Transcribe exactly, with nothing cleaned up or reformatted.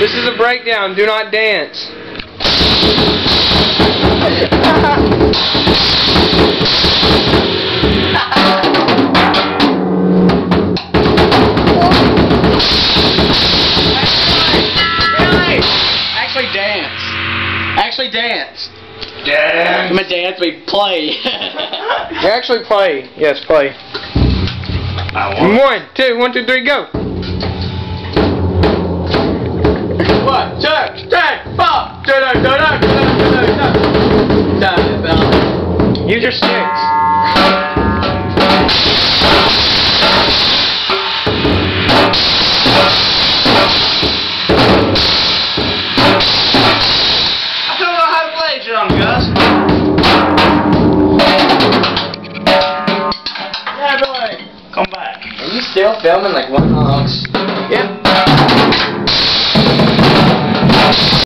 This is a breakdown. Do not dance. Actually dance. Actually dance. Dance. I'm a dance, we play. You actually play. Yes, play. I want One, two, one, two, three, go. One, two, three, four. Use your sticks. I don't know how to play drum, Gus. Yeah, boy. Come back. Are you still filming like one honks? Yep.